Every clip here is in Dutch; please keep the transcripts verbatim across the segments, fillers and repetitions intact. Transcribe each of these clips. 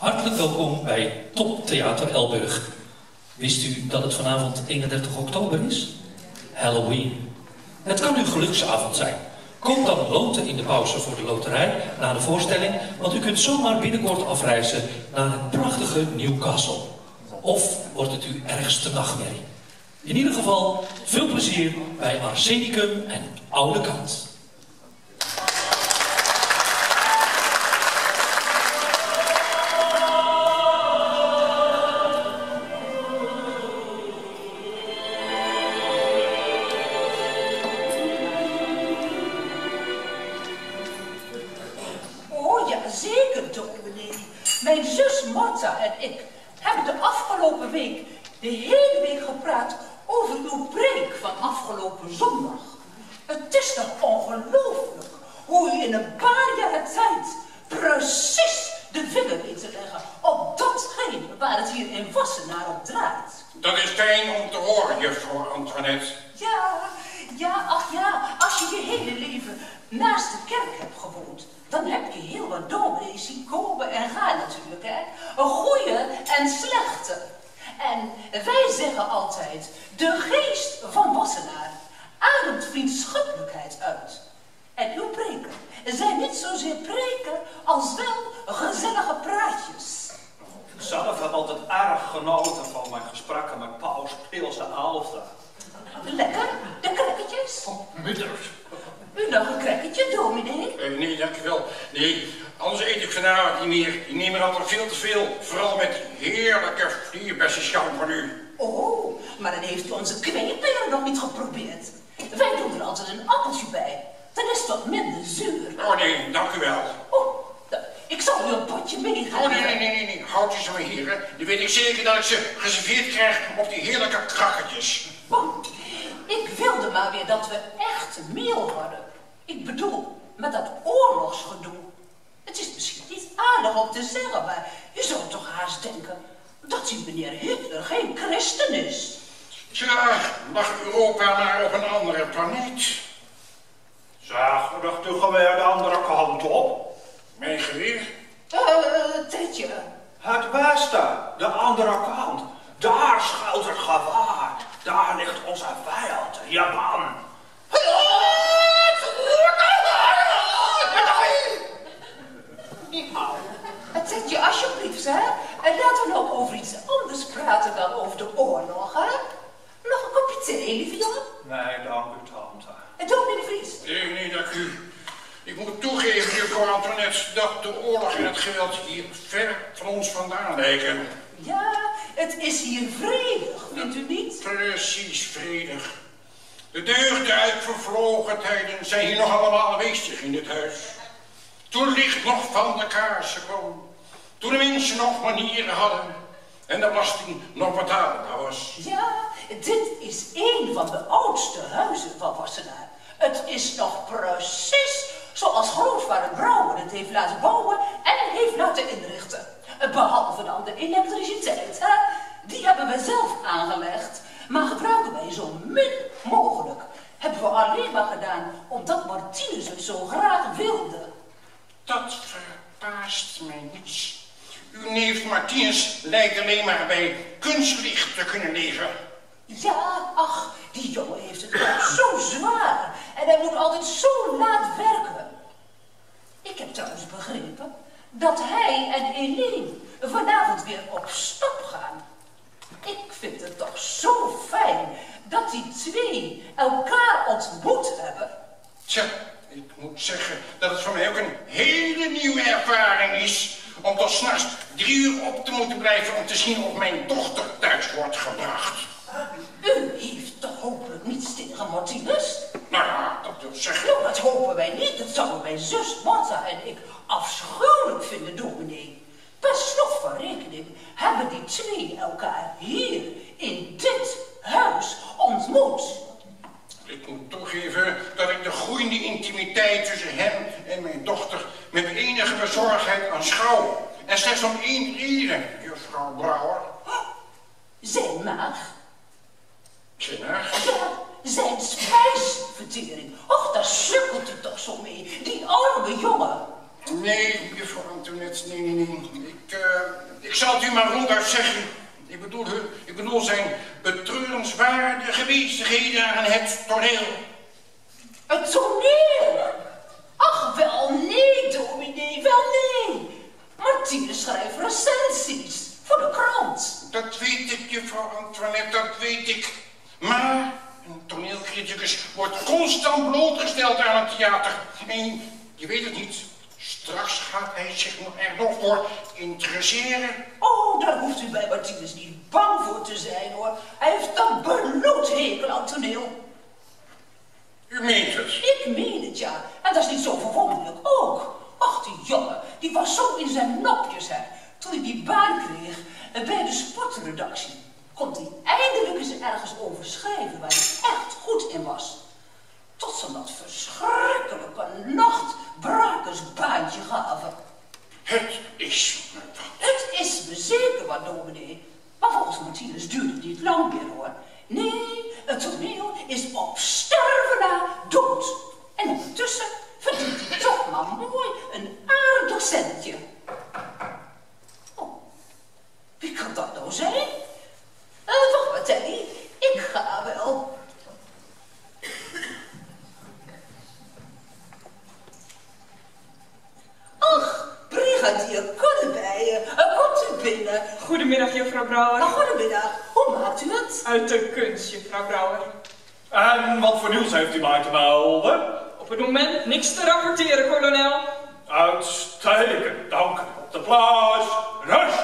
Hartelijk welkom bij Top Theater Elburg. Wist u dat het vanavond eenendertig oktober is? Halloween. Het kan uw geluksavond zijn. Kom dan loten in de pauze voor de loterij na de voorstelling, want u kunt zomaar binnenkort afreizen naar het prachtige Newcastle. Of wordt het uw ergste nachtmerrie? In ieder geval, veel plezier bij Arsenicum en Oude Kant. Mijn zus Martha en ik hebben de afgelopen week de hele week gepraat over uw preek van afgelopen zondag. Het is toch ongelooflijk hoe u in een paar jaar tijd precies de vinger weet te leggen op datgene waar het hier in Wassenaar op draait. Dat is fijn om te horen, juffrouw Antoinette. Ja, ja, ach ja, als je je hele leven naast de kerk hebt gewoond, dan heb je heel wat dominees zien komen en gaan natuurlijk, hè. Een goeie en slechte. En wij zeggen altijd, de geest van Wassenaar ademt vriendschappelijkheid uit. En uw preken zijn niet zozeer preken als wel gezellige praatjes. Ik zelf heb altijd erg genoten van mijn gesprekken met paus Pius de Elfde. Lekker, de krekketjes. Oh, middels. U nog een krekketje, dominee? Uh, nee, dankjewel. Nee, anders eet ik vanavond niet meer. Die nemen altijd veel te veel. Vooral met heerlijke vlierbessenschap van u. Oh, maar dan heeft u onze kweekperen nog niet geprobeerd. Wij doen er altijd een appeltje bij. Dan is het wat minder zuur. Oh nee, dank u wel. Oh, ik zal u een potje meegeven. Oh nee, nee, nee, nee, nee. Houd u ze maar hier, hè. Dan weet ik zeker dat ik ze geserveerd krijg op die heerlijke krakkertjes. Oh, ik wilde maar weer dat we echt meel hadden. Ik bedoel, met dat oorlogsgedoe. Het is misschien niet aardig om te zeggen, maar je zou toch haast denken dat die meneer Hitler geen christen is. Tja, lag Europa maar op een andere planeet. Zeg, richt uw geweer de andere kant op. Mijn geweer? Eh, uh, Tetje. Het westen, de andere kant. Daar schuilt het gevaar. Daar ligt onze vijand, Japan. Tetje, alsjeblieft, hè. En laten we nou over iets anders praten dan over de oorlog, hè. Nog een kopje thee, lieve jongen? Nee, dank u, tante. En dominee de Vries? Nee, nee, dank u. Ik moet toegeven, juffrouw Antoinette, dat de oorlog en het geweld hier ver van ons vandaan lijken. Ja, het is hier vredig, vindt u niet? Precies, vredig. De deugden uit vervlogen tijden zijn hier nog allemaal aanwezig in dit huis. Toen licht nog van de kaarsen kwam. Toen de mensen nog manieren hadden. En de belasting nog betaalbaar was. Ja, dit is een van de oudste huizen van Wassenaar. Het is nog precies zoals grootvader Brouwer het heeft laten bouwen en heeft laten inrichten. Behalve dan de elektriciteit, hè? Die hebben we zelf aangelegd, maar gebruiken wij zo min mogelijk. Hebben we alleen maar gedaan omdat Martinus het zo graag wilde. Dat verbaast mij niets. Uw neef Martinus lijkt alleen maar bij kunstlicht te kunnen leven. Ja, ach, die jongen heeft het ook zo zwaar. En hij moet altijd zo laat werken. Ik heb trouwens begrepen dat hij en Eline vanavond weer op stap gaan. Ik vind het toch zo fijn dat die twee elkaar ontmoet hebben. Tja, ik moet zeggen dat het voor mij ook een hele nieuwe ervaring is om tot 's nachts drie uur op te moeten blijven om te zien of mijn dochter thuis wordt gebracht. U heeft toch hopelijk niets tegen Martinus? Nou ja, dat wil zeggen. Nou, dat hopen wij niet. Dat zouden mijn zus Martha en ik afschuwelijk vinden, dominee. Per slot van rekening hebben die twee elkaar hier in dit huis ontmoet. Ik moet toegeven dat ik de groeiende intimiteit tussen hem en mijn dochter met enige bezorgdheid aanschouw. En slechts om één reden, juffrouw Brouwer. Zijn maag. Zijn maag? Ja, zijn spijsvertering. Och, daar sukkelt u toch zo mee. Die arme jongen. Nee, juffrouw Antoinette, nee, nee, nee. Ik, uh, zal het u maar ronduit zeggen. Ik bedoel, ik bedoel zijn betreurenswaardige bezigheden aan het toneel. Het toneel? Ach, wel nee, dominee, wel nee. Martine schrijft recensies voor de krant. Dat weet ik, juffrouw Antoinette, dat weet ik. Maar een toneelcriticus wordt constant blootgesteld aan het theater. En je weet het niet. Straks gaat hij zich nog er nog voor interesseren. Oh, daar hoeft u bij Martinez niet bang voor te zijn, hoor. Hij heeft een bloedhekel aan toneel. U meent het? Ik meen het, ja. En dat is niet zo verwonderlijk ook. Ach, die jongen, die was zo in zijn nopjes, hè. Toen hij die baan kreeg bij de sportredactie, kon hij eindelijk eens ergens over schrijven waar hij echt goed in was. Tot ze dat verschrikkelijke nachtbrakersbaantje gaven. Het is me wat. Het is me zeker wat, dominee. Maar volgens Martinez duurde het niet lang meer, hoor. Nee, het toneel is op sterven na dood. En ondertussen verdient hij toch maar mooi een aardig centje. Oh, wie kan dat nou zijn? Uh, wacht maar, Teddy. Ik ga wel. Ach, brigadier Konnebijen, uh, komt u binnen. Goedemiddag, juffrouw Brouwer. Uh, goedemiddag, hoe maakt u het? Uit de kunst, juffrouw Brouwer. En wat voor nieuws heeft u mij te melden? Op het moment niks te rapporteren, kolonel. Uitstekend, dank. Op de plaats, rust!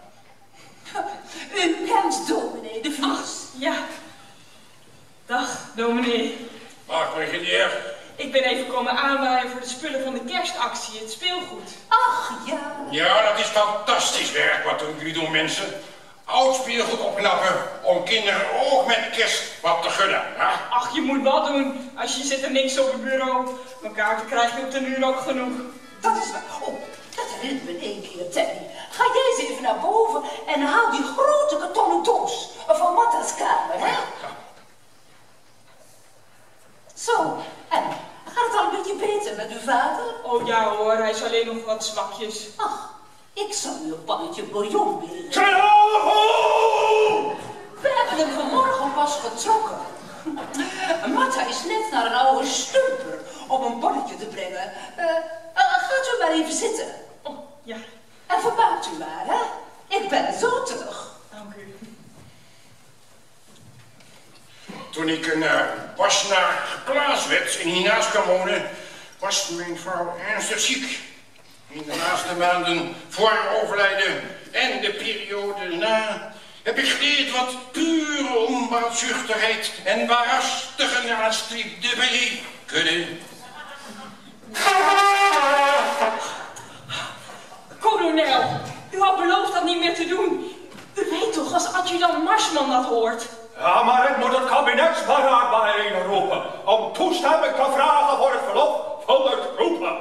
U kent dominee de Vries. Ja. Dag, dominee. Dag, brigadier. Ik ben even komen aanwaaien voor de spullen van de kerstactie, het speelgoed. Ach, ja. Ja, dat is fantastisch werk wat jullie doen, mensen. Oud speelgoed opknappen om kinderen ook met kerst wat te gunnen. Ja? Ach, je moet wat doen. Als je zit er niks op het bureau. Mijn kaarten krijg je op de uur ook genoeg. Dat is waar. Oh, dat herinnert me in één keer, Teddy. Ga jij eens even naar boven en haal die grote kartonnen doos van Martha's kamer, hè? Zo, en gaat het al een beetje beter met uw vader? Oh ja hoor, hij is alleen nog wat zwakjes. Ach, ik zal u een pannetje bouillon brengen. Travo! We hebben hem vanmorgen pas getrokken. Martha is net naar een oude stumper om een pannetje te brengen. Uh, uh, gaat u maar even zitten. Oh, ja. En vermaakt u maar, hè? Ik ben zo terug. Dank u. Toen ik een uh, pas naar geplaatst werd en hiernaast kwam wonen, was mijn vrouw ernstig ziek. In de laatste maanden voor haar overlijden en de periode na heb ik geleerd wat pure onbaatzuchtigheid en waarachtige naastriefde kunnen. Kolonel, u had beloofd dat niet meer te doen. U weet toch, als adjudant Marsman dat hoort. Ja, maar ik moet het kabinetsberaad bijeenroepen om toestemming te vragen voor het verlof van de troepen.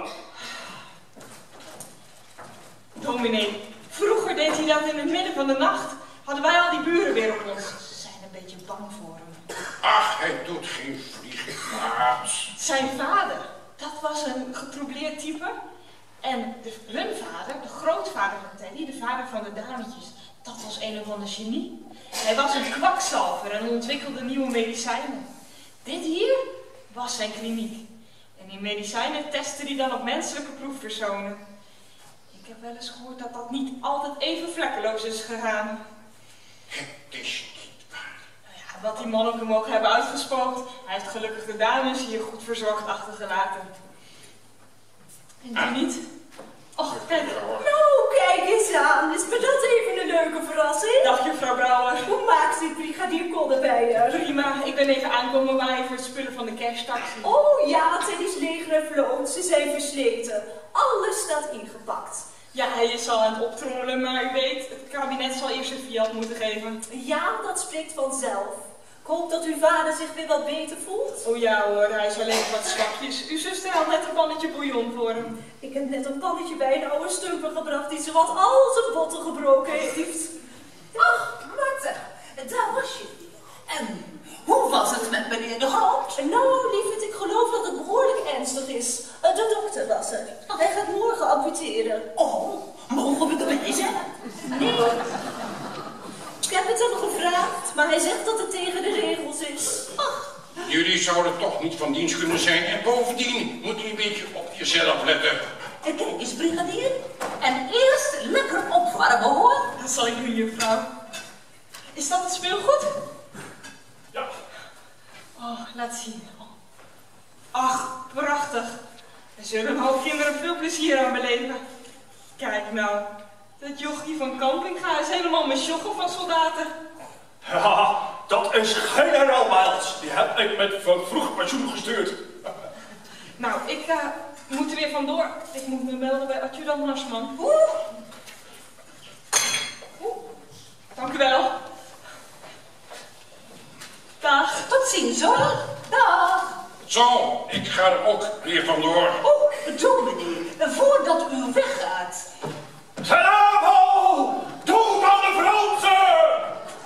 Dominee, vroeger deed hij dat in het midden van de nacht. Hadden wij al die buren weer op ons. Ze zijn een beetje bang voor hem. Ach, hij doet geen vliegen kwaad. Zijn vader, dat was een getroubleerd type. En de, hun vader, de grootvader van Teddy, de vader van de dametjes, dat was een of ander genie. Hij was een kwakzalver en ontwikkelde nieuwe medicijnen. Dit hier was zijn kliniek. En die medicijnen testte hij dan op menselijke proefpersonen. Ik heb wel eens gehoord dat dat niet altijd even vlekkeloos is gegaan. Het is niet waar. Nou ja, wat die man ook hem ook hebben uitgespookt, hij heeft gelukkig de dames hier goed verzorgd achtergelaten. En die niet? Och, kijk. Nou, kijk eens aan. Is me dat even een leuke verrassing? Dag, juffrouw Brouwer. Hoe maakt u brigadier Konnebijen? Prima, ik ben even aankomen waaien voor het spullen van de kerstactie. Oh ja, Teddy's leger en vloot. Ze zijn versleten. Alles staat ingepakt. Ja, hij is al aan het optrommelen, maar u weet, het kabinet zal eerst een fiat moeten geven. Ja, dat spreekt vanzelf. Ik hoop dat uw vader zich weer wat beter voelt. Oh ja hoor, hij is alleen wat zwakjes. Uw zuster had net een pannetje bouillon voor hem. Ik heb net een pannetje bij een oude stumper gebracht die zowat al zijn botten gebroken heeft. Ach, Martha, daar was je weer. En hoe was het met meneer de Groot? Nou, lieverd, ik geloof dat het behoorlijk ernstig is. De dokter was er. Hij gaat morgen amputeren. Oh, mogen we erbij zijn? Nee, lopen. Ik heb het hem gevraagd, maar hij zegt dat het tegen de regels is. Ach. Jullie zouden toch niet van dienst kunnen zijn. En bovendien moet u een beetje op jezelf letten. En kijk eens, brigadier. En eerst lekker opwarmen, hoor. Dat zal ik doen, juffrouw. Is dat het speelgoed? Ja. Oh, laat zien. Ach, prachtig. Er zullen een hoop kinderen veel plezier aan beleven. Kijk nou, dat jochie van Campinga is helemaal met joggen van soldaten. Ja, dat is generaal Miles. Die heb ik met vroeg pensioen gestuurd. Nou, ik uh, moet er weer vandoor. Ik moet me melden bij adjudant Marsman. Oeh. Oeh. Dank u wel. Dag. Tot ziens, hoor. Dag. Zo, ik ga er ook weer vandoor. Oh, dominee, voordat u weggaat. Bravo! Doe dan de Fransen!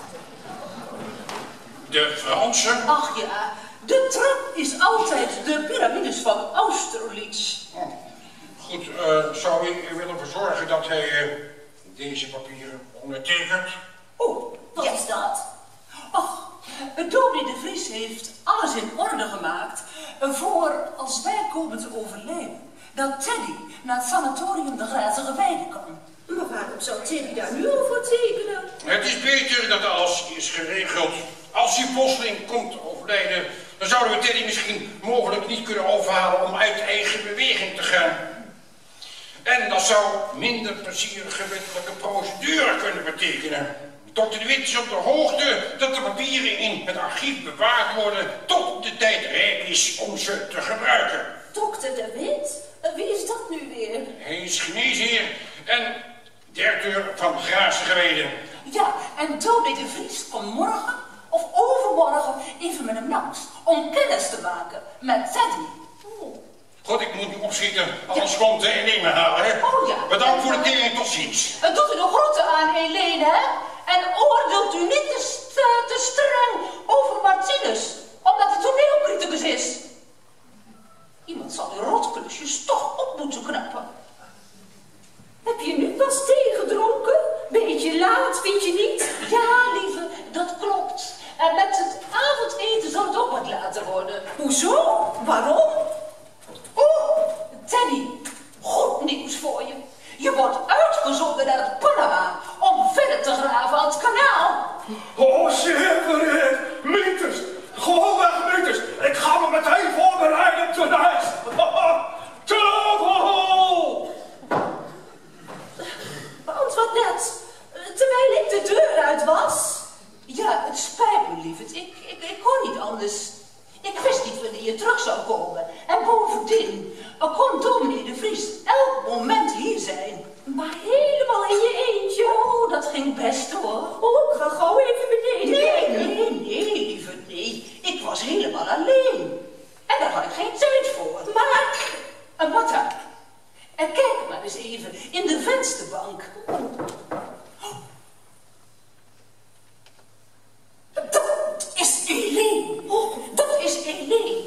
De Fransen? Ach ja, de trap is altijd de piramides van Austerlitz. Oh, goed, uh, zou ik willen verzorgen dat hij uh, deze papieren ondertekent? Oh, wat ja. is dat? Ach, dominee de Vries heeft alles in orde gemaakt voor als wij komen te overlijden. Dat Teddy naar het sanatorium de Grazige Weide kan. Maar waarom zou Teddy daar nu over tekenen? Het is beter dat alles is geregeld. Als die plotseling komt te overlijden, dan zouden we Teddy misschien mogelijk niet kunnen overhalen om uit eigen beweging te gaan. En dat zou minder plezierige wettelijke procedure kunnen betekenen. dokter De Wit is op de hoogte dat de papieren in het archief bewaard worden tot de tijd rijp is om ze te gebruiken. dokter De Wit? Wie is dat nu weer? Hij is geneesheer en directeur van Grazige Weide. Ja, en dominee de Vries komt morgen of overmorgen even met hem langs om kennis te maken met Teddy. Oh. Goed, ik moet nu opschieten, anders ja. komt Helene me halen, hè? Oh ja. Bedankt voor de tering, tot ziens. Het doet u nog groeten aan Helene, hè? En oordeelt u niet te, st te streng over Martinus, omdat hij toneelcriticus is. Iemand zal die rotklusjes toch op moeten knappen. Heb je nu pas thee gedronken? Beetje laat, vind je niet? Ja, lieve, dat klopt. En met het avondeten zal het ook wat later worden. Hoezo? Waarom? Oeh, Teddy, goed nieuws voor je. Je wordt uitgezonden naar het Panama om verder te graven aan het kanaal. Oh, zeer vereerd. Meters. Gewoon weg, meters. Ik ga me meteen voorbereiden tonight. Travel! Antwoord net, terwijl ik de deur uit was. Ja, het spijt me, lieverd. Ik, ik, ik kon niet anders. Ik wist niet wanneer je terug zou komen. En bovendien, er kon dominee de Vries elk moment hier zijn. Maar helemaal in je eentje. Oh, dat ging best hoor. Oh, ik ga gauw even beneden. Nee, nee, nee, lieverd, nee. Ik was helemaal alleen. En daar had ik geen tijd voor. Maar, en wat dan? En kijk maar eens even in de vensterbank. Dat is Helene. Oh, dat is Helene.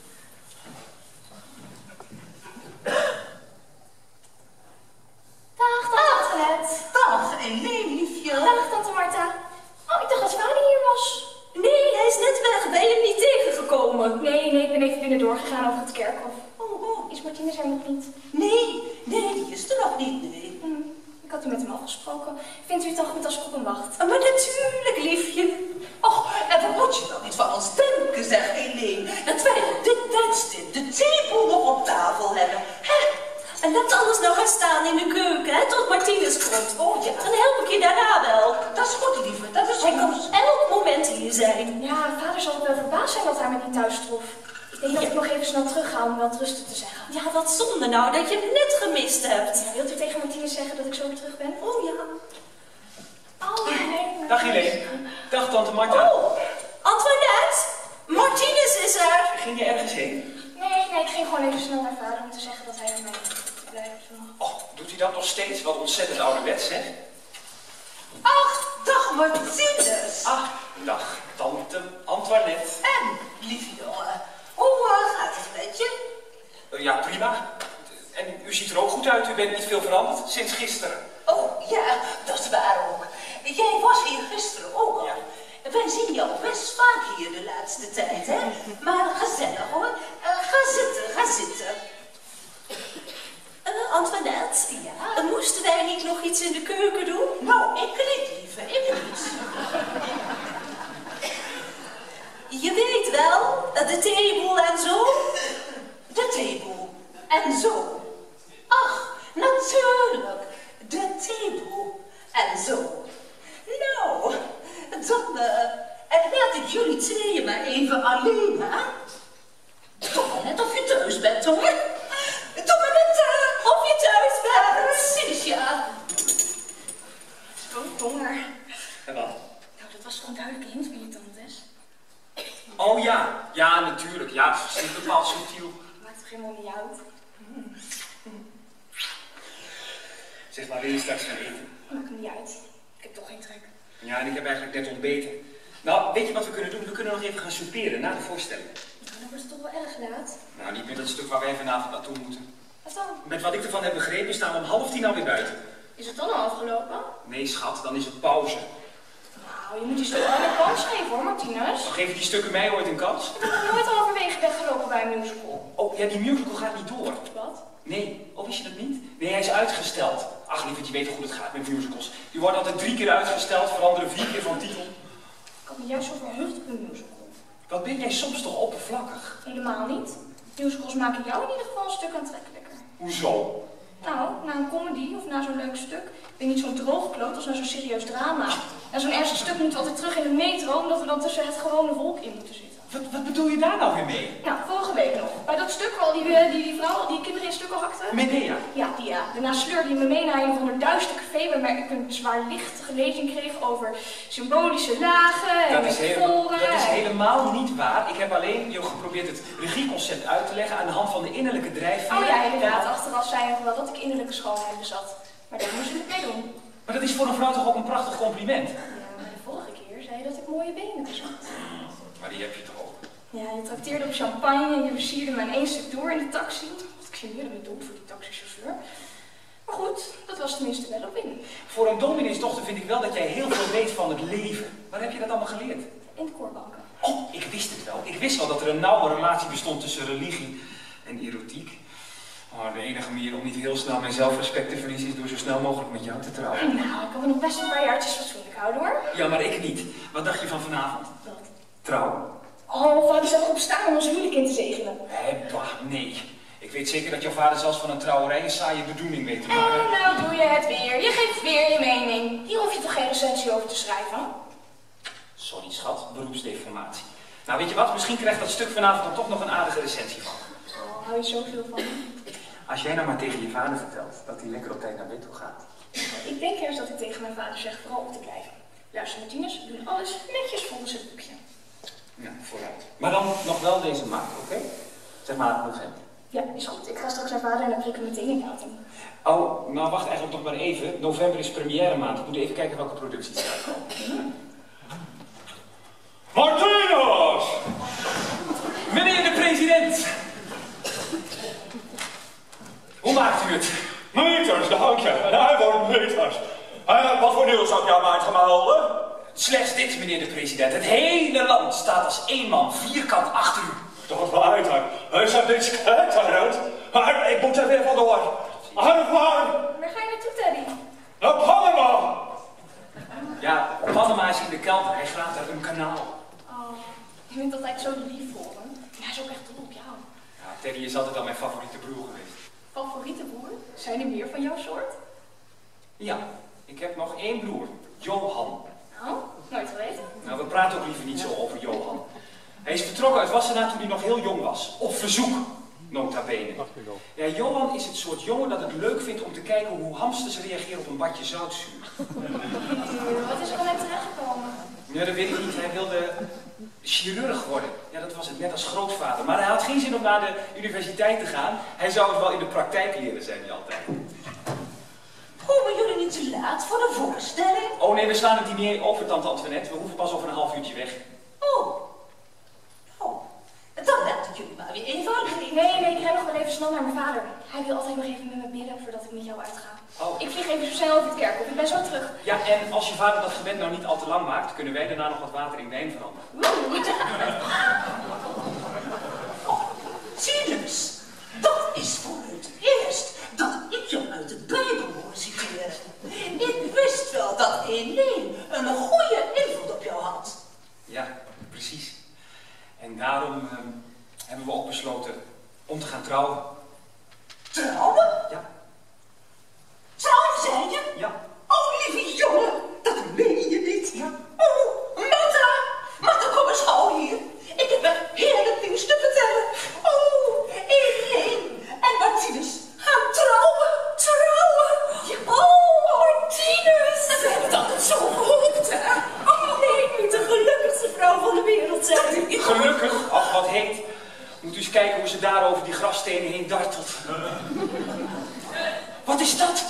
Dag, tante Annette. Dag, Helene, liefje. Dag, tante Marta. Oh, ik dacht dat vader hier was. Nee, hij is net weg. Ben je hem niet tegengekomen? Nee, nee, ik ben even binnen doorgegaan over het kerkhof. Oh, oh, is Martinez er nog niet? Nee, nee, die is er nog niet, nee. Hm, ik had u met hem afgesproken. Vindt u het dan goed als ik op hem wacht? Maar natuurlijk, liefje. Och, en wat moet je dan niet van ons denken, zeg Helene, dat wij op dit tijdstip de theepoel nog op tafel hebben. Hè? En laat alles nou gaan staan in de keuken, hè, tot Martinez komt. Oh ja. Dan help ik je daarna wel. Dat is goed, lieve, dat is Hij goed. kan elk moment hier zijn. Ja, vader zal ook wel verbaasd zijn dat hij me niet thuis trof. Ik denk dat ik nog even snel terug ga om wel rustig te zeggen. Ja, wat zonde nou, dat je hem net gemist hebt. Ja, wilt u tegen Martinez zeggen dat ik zo weer terug ben? Oh ja. Oh, nee. Dag Helene. Dag tante Marta. Oh, Antoinette, Martinez is er. Ging je ergens heen? Nee, nee, ik ging gewoon even snel naar vader om te zeggen dat hij met mij te blijven vannacht. Oh, doet hij dat nog steeds? Wat ontzettend ouderwets, hè? Ach, dag Martinez. Ah, dag tante Antoinette. En, lieve jongen, hoe uh, gaat het met je? Uh, ja, prima. En u ziet er ook goed uit. U bent niet veel veranderd sinds gisteren. Oh, ja, dat is waar de laatste tijd, hè? Maar gezellig, hoor. Uh, ga zitten, ga zitten. Uh, Antoinette, ja? Uh, moesten wij niet nog iets in de keuken doen? Nou, ik niet, lieve, ik niet. Je weet wel, de theeboel en zo? De theeboel en zo. Ach, natuurlijk. De theeboel en zo. Nou, dan uh, laat ik jullie tweeën maar even alleen, hè? Doe maar net of je thuis bent, hoor. Doe maar net uh, of je thuis bent. Precies, ja. Zo'n honger. En wat? Nou, dat was toch een duidelijke hint van je tantes? Oh ja, ja natuurlijk. Ja, het is bepaald subtiel. Maakt toch helemaal niet uit? Zeg maar, wil je straks gaan eten? Maakt me niet uit. Ik heb toch geen trek. Ja, en ik heb eigenlijk net ontbeten. Nou, weet je wat we kunnen doen? We kunnen nog even gaan souperen na de voorstelling. Nou, dan wordt het toch wel erg laat. Nou, niet met dat stuk waar wij vanavond naartoe moeten. Wat dan? Met wat ik ervan heb begrepen staan we om half tien alweer buiten. Is het dan al afgelopen? Nee, schat, dan is het pauze. Nou, je moet die stukken wel een kans geven hoor, Martinus. Dan geef je die stukken mij ooit een kans? Ik ben nog nooit halverwege weggelopen bij een musical. Oh, ja, die musical gaat niet door. Wat? Nee, oh, wist je dat niet? Nee, hij is uitgesteld. Ach, lieverd, je weet hoe goed het gaat met musicals. Die worden altijd drie keer uitgesteld, veranderen vier keer van titel. Ik had me juist zo verheugd op een musical. Wat ben jij soms toch oppervlakkig? Helemaal niet. Musicals maken jou in ieder geval een stuk aantrekkelijker. Hoezo? Nou, na een comedy of na zo'n leuk stuk ben je niet zo'n droogkloot als na zo'n serieus drama. Na zo'n ernstig stuk moeten we altijd terug in de metro, omdat we dan tussen het gewone volk in moeten zitten. Wat, wat bedoel je daar nou weer mee? Nou, vorige week nog. Bij dat stuk waar al die, die, die vrouw, die kinderen in stukken hakte. Medea? Ja, die ja. Daarna sleurde hij me mee naar een van de duistere café waarbij ik een zwaarlichtige lezing kreeg over symbolische lagen en Dat is, helemaal, metaforen. dat is helemaal niet waar. Ik heb alleen je geprobeerd het regieconcept uit te leggen aan de hand van de innerlijke drijfveer. Oh ja, inderdaad. Achteraf zei je nog wel dat ik innerlijke schoonheid bezat. Maar daar moest ik het mee doen. Maar dat is voor een vrouw toch ook een prachtig compliment? Ja, maar de vorige keer zei je dat ik mooie benen bezat. Maar die heb je toch ook? Ja, je trakteerde op champagne en je versierde me in één stuk door in de taxi. Wat ik geneerde me dood voor die taxichauffeur. Maar goed, dat was tenminste wel op in. Voor een domineesdochter vind ik wel dat jij heel veel weet van het leven. Waar heb je dat allemaal geleerd? In de koorbanken. Oh, ik wist het wel. Ik wist wel dat er een nauwe relatie bestond tussen religie en erotiek. Oh, de enige manier om niet heel snel mijn zelfrespect te verliezen is door zo snel mogelijk met jou te trouwen. Nou, ik kan me nog best een paar jaartjes fatsoenlijk houden hoor. Ja, maar ik niet. Wat dacht je van vanavond? Wat? Trouwen? Oh, vader zou erop staan om ons huwelijk in te zegenen. Hé, bah, nee. Ik weet zeker dat jouw vader zelfs van een trouwerij een saaie bedoeling weet te maken. En nou doe je het weer. Je geeft weer je mening. Hier hoef je toch geen recensie over te schrijven? Sorry schat, beroepsdeformatie. Nou, weet je wat? Misschien krijgt dat stuk vanavond dan toch nog een aardige recensie van. Oh, hou je zoveel van me? Als jij nou maar tegen je vader vertelt dat hij lekker op tijd naar bed toe gaat. Ik denk eerst dat ik tegen mijn vader zeg vooral op te blijven. Luister Martinus, we doen alles netjes volgens het boekje. Ja, vooruit. Maar dan nog wel deze maand, oké? Okay? Zeg maar november. Ja, is goed. Ik ga straks naar vader en dan prik ik meteen een datum. Oh, nou wacht eigenlijk nog maar even. November is première maand. Ik moet even kijken welke producties eruit komen. Martinus! Meneer de president! Hoe maakt u het? Meters, dank je. En hij wordt meters. Uh, wat voor nieuws heb jij mij gemelden? Slechts dit, meneer de president. Het hele land staat als één man vierkant achter u. Dat wel uit, hè. Is dat niks gekkenend? Maar ik moet er weer vandoor. Uit waar? Waar ga je naartoe, Teddy? Naar Panama. Ja, Panama is in de kelder. Hij graaft daar een kanaal. Oh, je bent altijd zo lief voor hem. Hij is ook echt dol op jou. Ja, Teddy is altijd al mijn favoriete broer geweest. Favoriete broer? Zijn er meer van jouw soort? Ja, ik heb nog één broer. Johan. Nou, nooit geweten. Nou, we praten ook liever niet zo over Johan. Hij is vertrokken uit Wassenaar toen hij nog heel jong was. Op verzoek, nota bene. Ja, Johan is het soort jongen dat het leuk vindt om te kijken hoe hamsters reageren op een badje zoutzuur. Wat is er dan net terechtgekomen? Ja, dat weet ik niet. Hij wilde chirurg worden. Ja, dat was het, net als grootvader. Maar hij had geen zin om naar de universiteit te gaan. Hij zou het wel in de praktijk leren, zei hij altijd. Komen jullie niet te laat voor de voorstelling? Oh nee, we slaan het diner over, tante Antoinette. We hoeven pas over een half uurtje weg. Oh. Oh. Dan laat ik jullie maar weer even alleen. Nee, nee, ik ren nog wel even snel naar mijn vader. Hij wil altijd nog even met me bidden voordat ik met jou uitga. Oh. Ik vlieg even zo snel over het kerkhof. Ik ben zo terug. Ja, en als je vader dat gebed nou niet al te lang maakt, kunnen wij daarna nog wat water in wijn veranderen. Tinus, dat is voor het eerst dat ik je uit de Bijbel hoor citeren. Ik wist wel dat Helene een goede invloed op jou had. Ja, precies. En daarom uh, hebben we ook besloten om te gaan trouwen. Trouwen? Ja. Trouwen, zei je? Ja. Oh, lieve jongen, dat meen je niet. Ja. Oh, Martha, Martha, kom eens gauw hier. Ik heb een heerlijk nieuws te vertellen. Oh, Helene en Martinus gaan trouwen. Trouwen? Ja. Oh, Martinus. We hebben het altijd zo gehoopt, hè? Oh, nee, ik moet de gelukkigste vrouw van de wereld zijn. Gelukkig, ach wat heet. Moet u eens kijken hoe ze daar over die grasstenen heen dartelt. Wat is dat?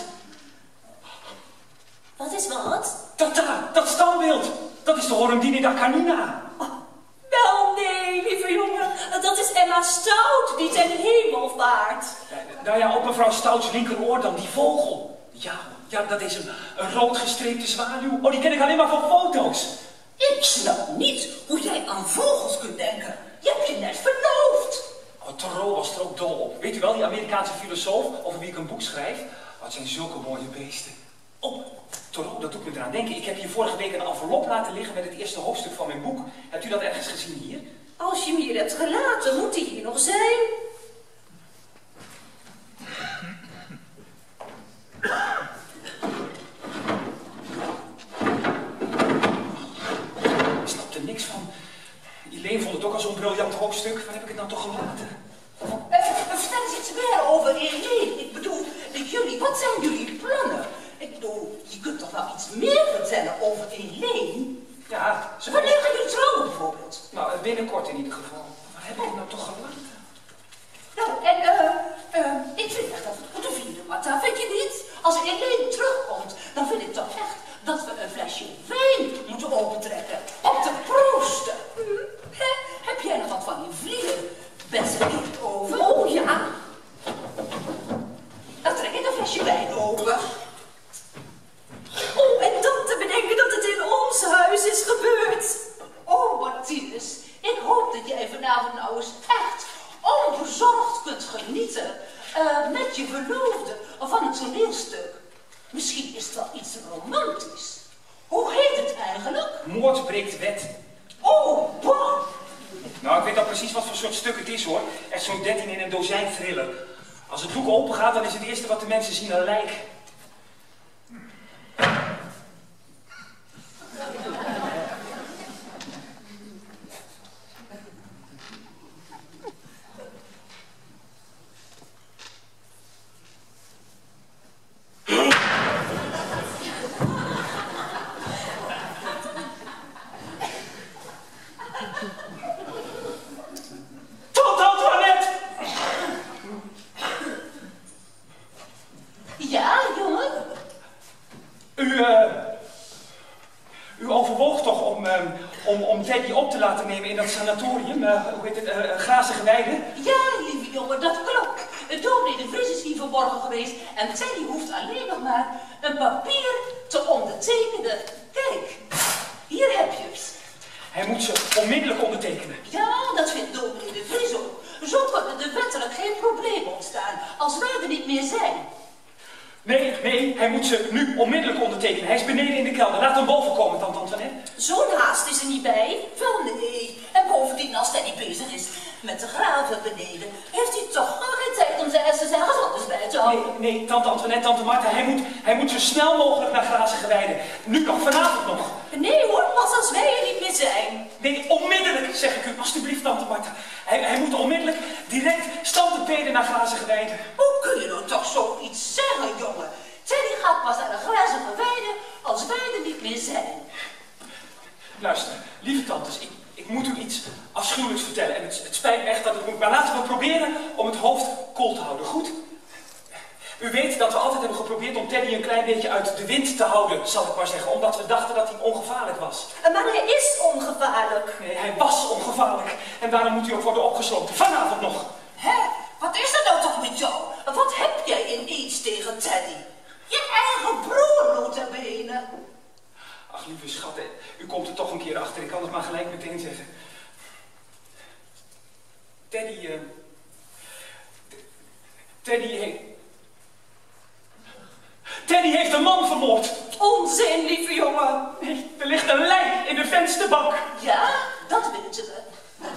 Wat is wat? Dat daar, dat standbeeld. Dat is de Hormdine da Canina. Oh, wel nee, lieve jongen. Dat is Emma Stout die ten hemel vaart. Nou ja, op mevrouw Stouts linkeroor dan, die vogel. Ja, ja, dat is een, een rood gestreepte zwaluw. Oh, die ken ik alleen maar van foto's. Ik snap niet hoe jij aan vogels kunt denken. Je hebt je net verloofd. Oh, Thoreau was er ook dol op. Weet u wel, die Amerikaanse filosoof over wie ik een boek schrijf? Oh, het zijn zulke mooie beesten. Oh, Thoreau, dat doet me eraan denken. Ik heb hier vorige week een envelop laten liggen met het eerste hoofdstuk van mijn boek. Hebt u dat ergens gezien hier? Als je hem hier hebt gelaten, moet hij hier nog zijn. Ik snap er niks van. Elaine vond het ook al zo'n briljant hoofdstuk. Waar heb ik het nou toch gelaten? Uh, vertel eens iets meer over Helene. Ik bedoel, jullie, wat zijn jullie plannen? Ik bedoel, je kunt toch wel iets meer vertellen over Helene? Ja, ze... Wanneer gaan jullie trouwen bijvoorbeeld? Nou, binnenkort in ieder geval. Waar heb ik het nou toch gelaten? Nou, en eh, uh, ik vind echt dat we het moeten vieren, Martha, vind je niet? Als Helene terugkomt, dan vind ik toch echt dat we een flesje wijn moeten opentrekken. Om te proosten. Hm? He? Heb jij nog wat van je vrienden? Best niet over? Oh ja. Dan trek ik een flesje wijn open. Oh, en dan te bedenken dat het in ons huis is gebeurd. Oh, Martinus, ik hoop dat jij vanavond nou eens echt onbezorgd kunt genieten uh, met je verloofde van het toneelstuk. Misschien is het wel iets romantisch. Hoe heet het eigenlijk? Moord breekt wet. Oh, bah! Nou, ik weet al precies wat voor soort stuk het is hoor. Echt zo'n dertien in een dozijn thriller. Als het boek open gaat, dan is het eerste wat de mensen zien een lijk. Ja, jongen? U, uh, u overwoog toch om, uh, om, om Teddy op te laten nemen in dat sanatorium, uh, hoe heet het, uh, Grazige Weide? Ja, lieve jongen, dat klopt. Dominee de Vries is hier vanmorgen geweest en Teddy hoeft alleen nog maar een papier te ondertekenen. Kijk, hier heb je het. Hij moet ze onmiddellijk ondertekenen. Ja, dat vindt dominee de Vries ook. Zo kunnen er wettelijk geen problemen ontstaan als wij er niet meer zijn. Nee, nee, hij moet ze nu onmiddellijk ondertekenen. Hij is beneden in de kelder. Laat hem boven komen, tante Antoinette. Zo'n haast is er niet bij. Wel nee. En bovendien, als Teddy bezig is met de graven beneden, heeft hij toch nog geen tijd om zijn essens ergens anders bij te houden. Nee, nee, tante Antoinette, tante Martha, hij moet, hij moet zo snel mogelijk naar Grazige Weide. Nu nog, vanavond nog. Nee hoor, pas als wij er niet meer zijn. Nee, onmiddellijk, zeg ik u. Alsjeblieft, tante Martha. Hij, hij moet onmiddellijk direct standepeden naar Grazige Weide. Hoe kun je nou toch zoiets zeggen, jongen? Teddy gaat pas naar de Grazige Weide als wij er niet meer zijn. Luister, lieve tantes, ik, ik moet u iets afschuwelijks vertellen. En het, het spijt me echt dat het moet, maar laten we proberen om het hoofd koel te houden, goed? U weet dat we altijd hebben geprobeerd om Teddy een klein beetje uit de wind te houden, zal ik maar zeggen. Omdat we dachten dat hij ongevaarlijk was. Maar hij is ongevaarlijk. Nee, hij was ongevaarlijk. En daarom moet hij ook worden opgesloten. Vanavond nog. Hé, wat is er nou toch met jou? Wat heb jij ineens tegen Teddy? Je Ach, lieve schat, u komt er toch een keer achter. Ik kan het maar gelijk meteen zeggen. Teddy, uh, Teddy heeft... Teddy heeft een man vermoord. Onzin, lieve jongen. Nee, er ligt een lijk in de vensterbank. Ja, dat weten we.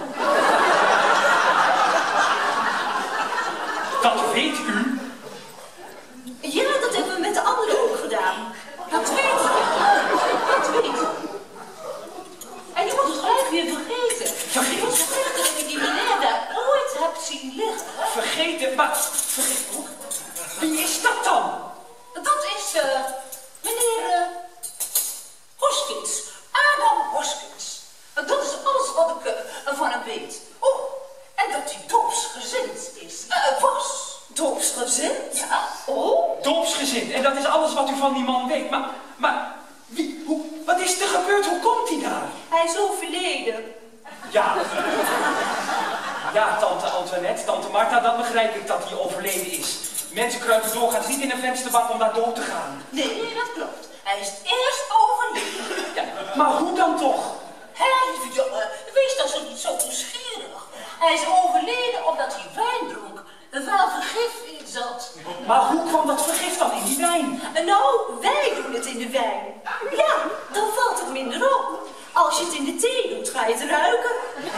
Dat weet u? Ja, dat hebben we met de anderen ook gedaan. Dat weten we. Dat weten we. En je moet het gelijk weer vergeten. Vergeten? Je moet vergeten dat ik die meneer daar ooit heb zien liggen. Vergeten? Maar... Vergeten? Wie is dat dan? Dat is, eh, uh, meneer uh, Hoskins. Adam Hoskins. Uh, dat is alles wat ik uh, van hem weet. Oh, en dat hij doopsgezind is. Uh, was. Doopsgezind? Ja. Oh? Doopsgezind. En dat is alles wat u van die man weet. Maar, maar, wie, hoe, wat is er gebeurd? Hoe komt hij daar? Hij is overleden. Ja. Ja, tante Antoinette, tante Martha, dan begrijp ik dat hij overleden is. Mensen kruipen doorgaans niet in een vensterbank om daar dood te gaan. Nee, dat klopt. Hij is eerst overleden. Ja, maar hoe dan toch? Hé, lieve jongen, wees dan zo niet zo nieuwsgierig. Hij is overleden omdat hij wijn dronk waar vergif in zat. Maar hoe kwam dat vergif dan in die wijn? Nou, wij doen het in de wijn. Ja, dan valt het minder op. Als je het in de thee doet, ga je het ruiken.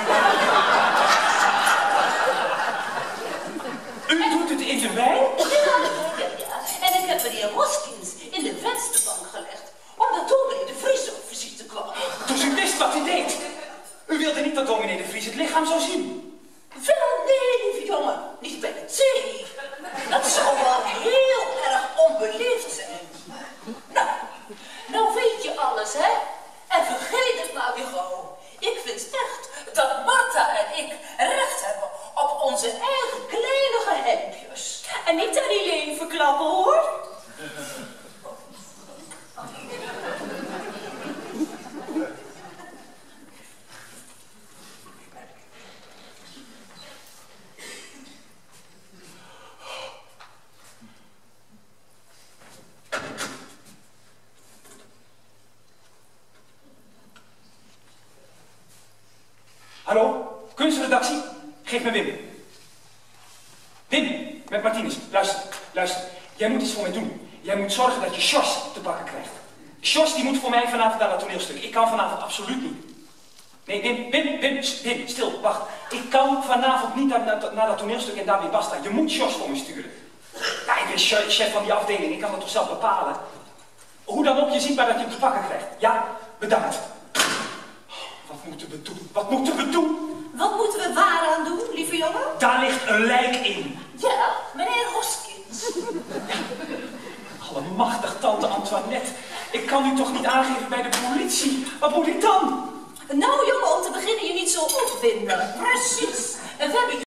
U doet het in de wijn? Ja, ja, ja. En ik heb meneer Hoskins in de vensterbank gelegd, omdat dominee de Vries op visite kwam. Dus u wist wat u deed? U wilde niet dat dominee de Vries het lichaam zou zien? Wel, nee, lieve jongen, niet bij de thee. Dat zou wel heel erg onbeleefd zijn. Nou, nou weet je alles, hè? En vergeet het maar weer gauw. Ik vind echt dat Martha en ik recht hebben op onze eigen kleine geheimpjes. En niet aan die leen verklappen, hoor. Hallo, kunstredactie? Geef me Wim. Wim, met Martinez. Luister, luister. Jij moet iets voor mij doen. Jij moet zorgen dat je Sjors te pakken krijgt. Sjors die moet voor mij vanavond naar dat toneelstuk. Ik kan vanavond absoluut niet. Nee, Wim, Wim, Wim, Wim, stil, wacht. Ik kan vanavond niet naar, naar, naar dat toneelstuk en daarmee basta. Je moet Sjors voor me sturen. Ja, ik ben chef van die afdeling. Ik kan dat toch zelf bepalen. Hoe dan ook, je ziet maar dat je hem te pakken krijgt. Ja, bedankt. Wat moeten we doen? Wat moeten we doen? Wat moeten we waaraan doen, lieve jongen? Daar ligt een lijk in. Ja, meneer Hoskins. Allemachtig, tante Antoinette. Ik kan u toch niet aangeven bij de politie? Wat moet ik dan? Nou jongen, om te beginnen je niet zo opwinden. Precies. En we hebben